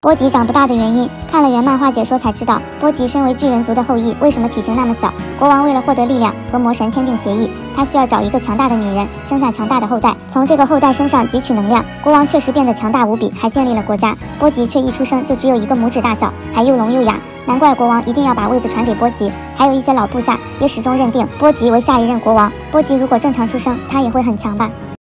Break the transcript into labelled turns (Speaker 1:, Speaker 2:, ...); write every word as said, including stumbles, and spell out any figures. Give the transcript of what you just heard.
Speaker 1: 波吉长不大的原因，看了原漫画解说才知道，波吉身为巨人族的后裔，为什么体型那么小？国王为了获得力量，和魔神签订协议，他需要找一个强大的女人，生下强大的后代，从这个后代身上汲取能量。国王确实变得强大无比，还建立了国家。波吉却一出生就只有一个拇指大小，还又聋又哑，难怪国王一定要把位子传给波吉。还有一些老部下也始终认定波吉为下一任国王。波吉如果正常出生，他也会很强吧？